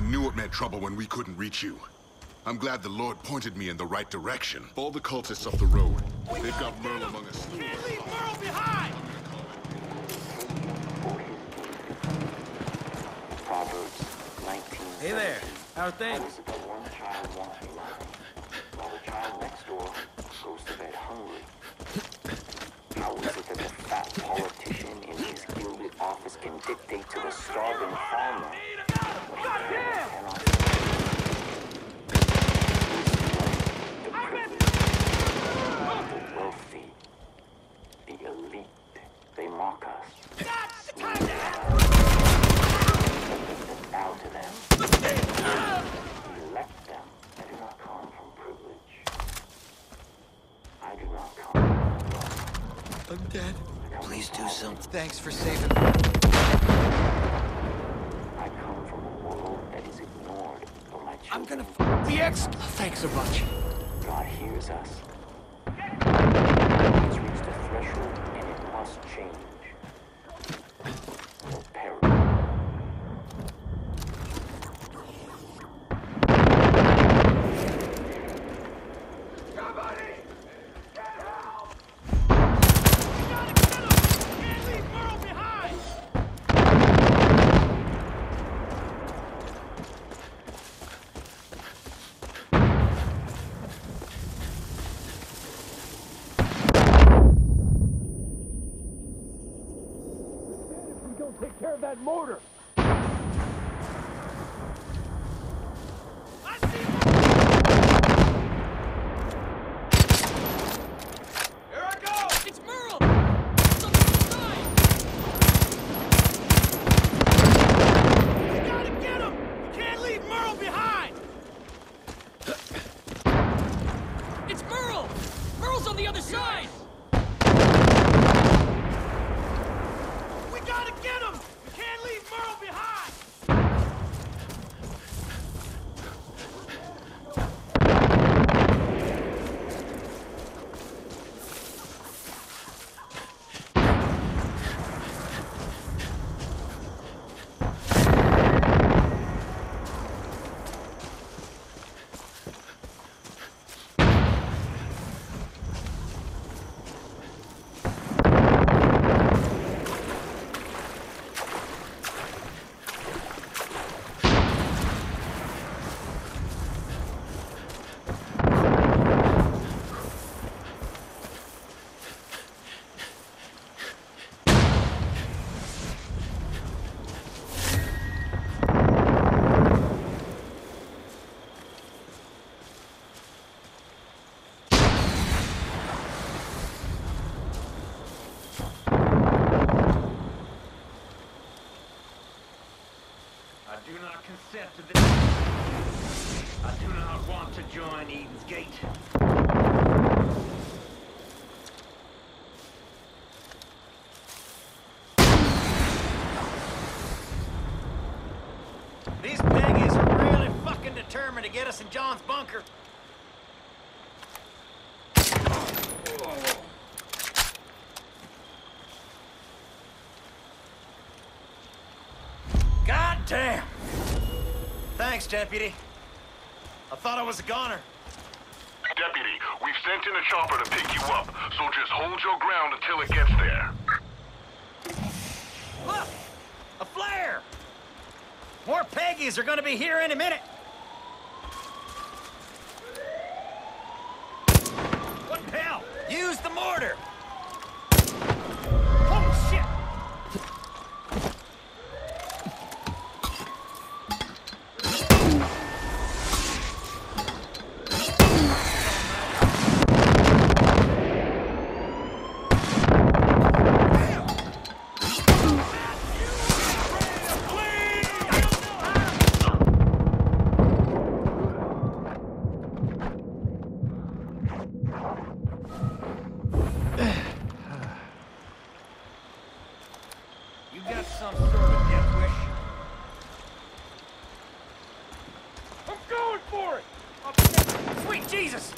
knew it meant trouble when we couldn't reach you. I'm glad the Lord pointed me in the right direction. All the cultists off the road. They've got Merle among us. Can't leave Merle behind! Proverbs 19. Hey there, how are things? How is it that one child won't be loved, while the child next door goes to bed hungry? How is it that the fat politician in his gilded office can dictate to the starving farmer? The wealthy, the elite, they mock us. Bow to them. Elect them. I do not come from privilege. I do not come. I'm dead. Please do something. Thanks for saving me. I come from a world that is ignored for my children. I'm gonna the X. Thanks a bunch. God hears us. It's reached a threshold and it must change. Or perish. Take care of that mortar. I do not consent to this. I do not want to join Eden's Gate. These piggies are really fucking determined to get us in John's bunker. God damn! Thanks, Deputy. I thought I was a goner. Deputy, we've sent in a chopper to pick you up, so just hold your ground until it gets there. Look! A flare! More Peggies are gonna be here any minute. What the hell? Use the mortar! Holy shit! You got some sort of death wish? I'm going for it! Sweet Jesus!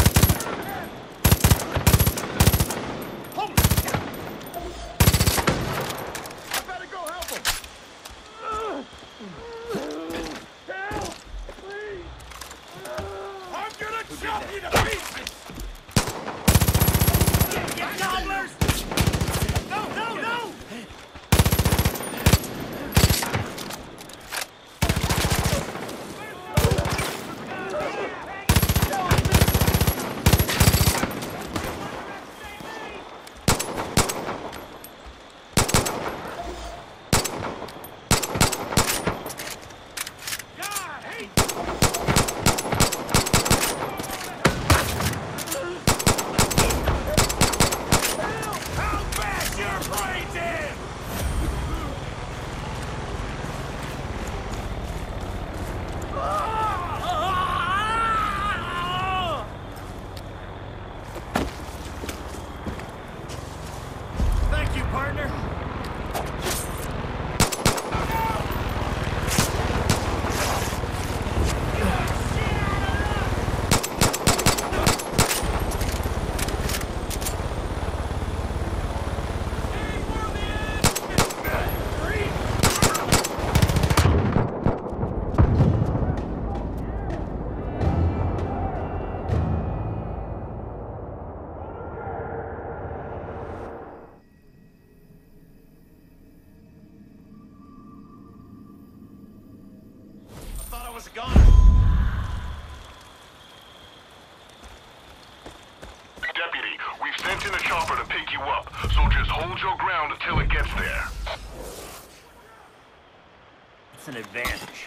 Holy shit! I better go help him! Help! chop you to pieces! Get gobblers! No, no, no! God, hey! I'll bash your brains in! Thank you, partner. I thought I was a goner. Deputy, we've sent in a chopper to pick you up, so just hold your ground until it gets there. It's an advantage.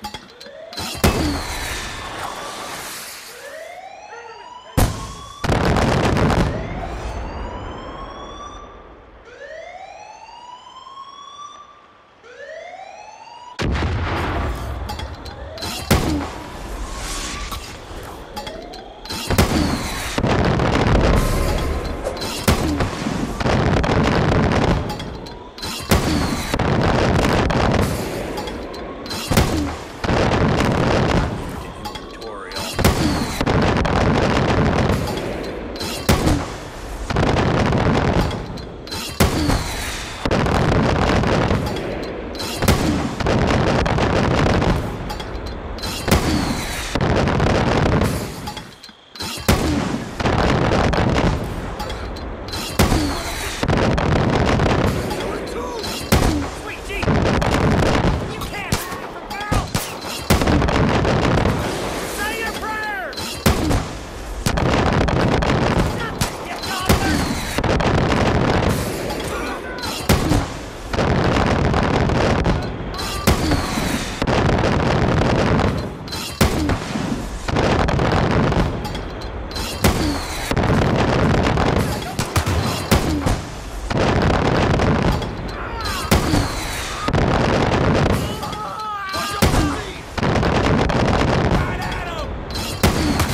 Sweet Jeep! You can't hide from barrels! Say your prayers! Get gobblers! Right at 'em!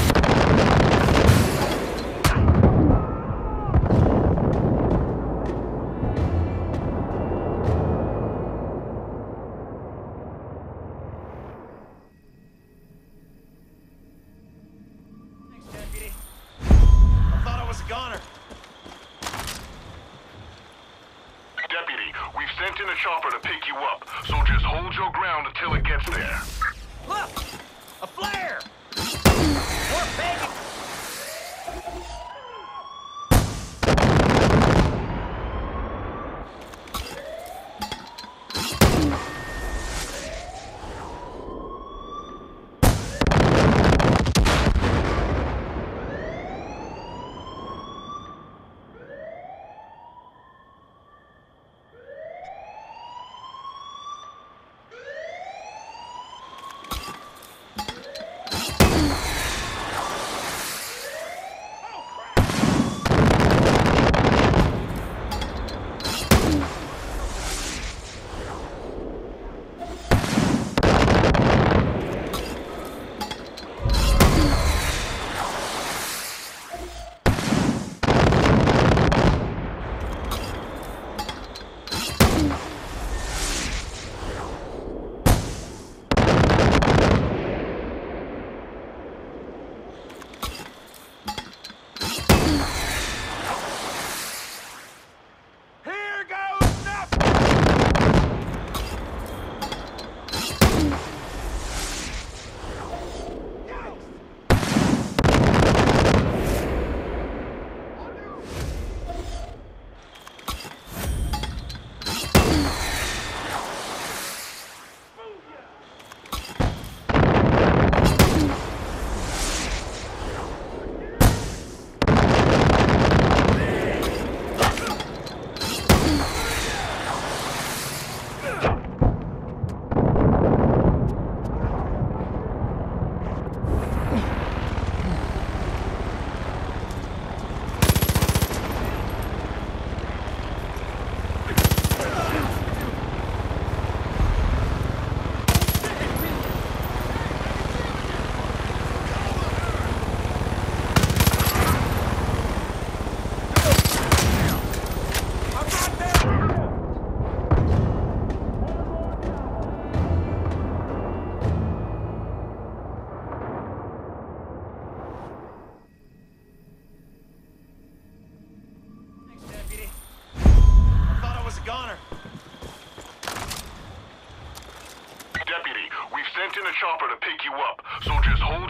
Thanks, Deputy. I thought I was a goner. Deputy, we've sent in a chopper to pick you up, so just hold your ground until it gets there. Look! A flare! More bacon!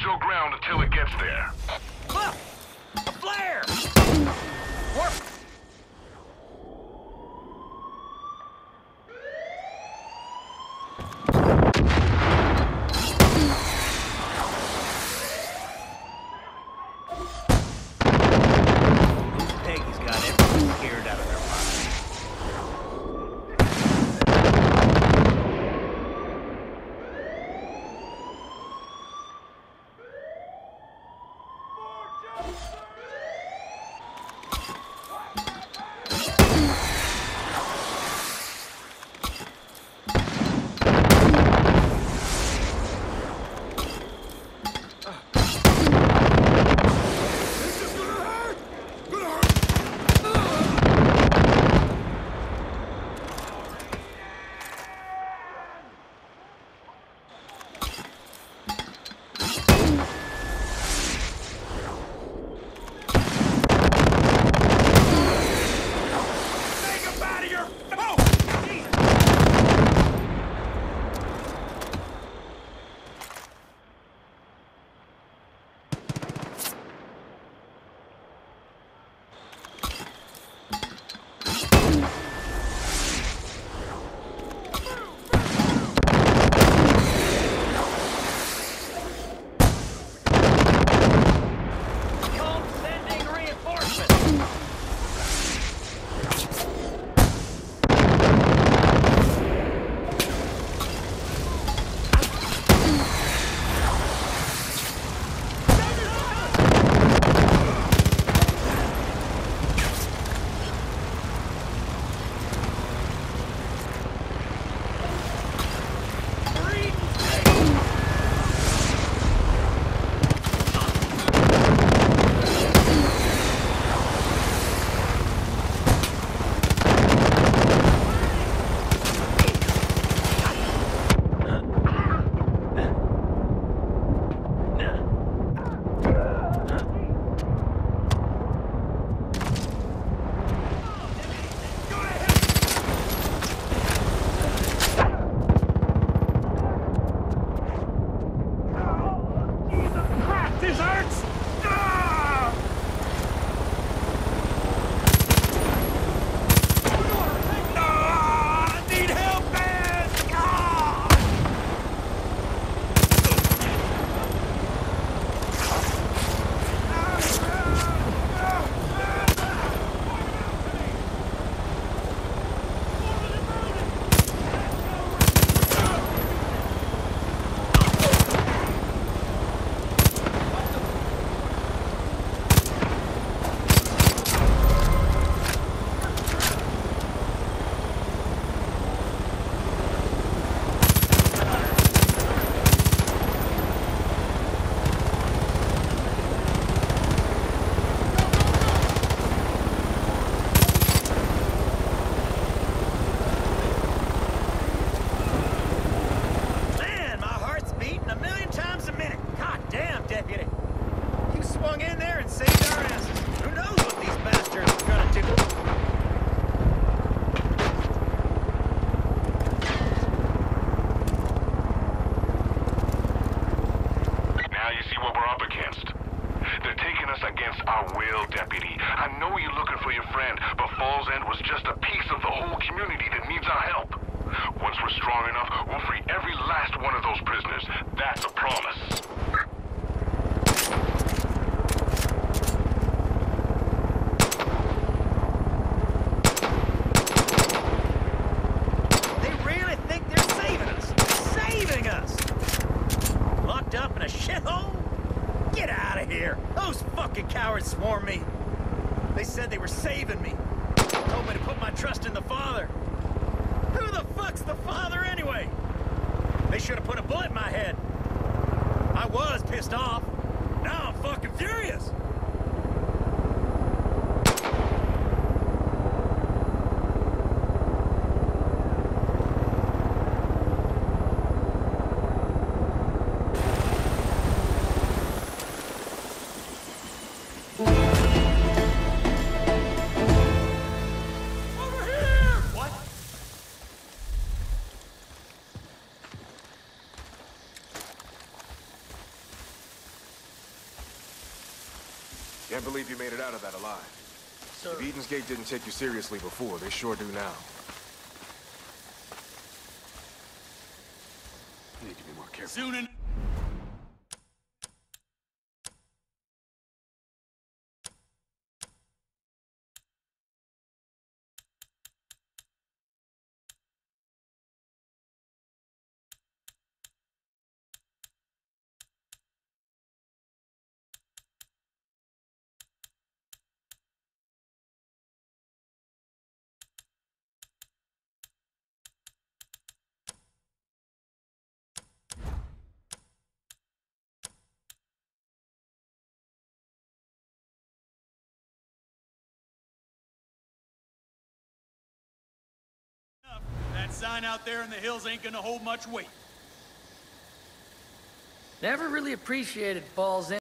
your ground until it gets there. Look! A flare! Warp! Peggy's got everyone scared out of their minds. Swarm me. They said they were saving me. Told me to put my trust in the Father. Who the fuck's the Father anyway? They should have put a bullet in my head. I was pissed off. Now I'm fucking furious. Can't believe you made it out of that alive. Sir. If Eden's Gate didn't take you seriously before, they sure do now. I need to be more careful. Soon enough. That sign out there in the hills ain't gonna hold much weight. Never really appreciated Paul's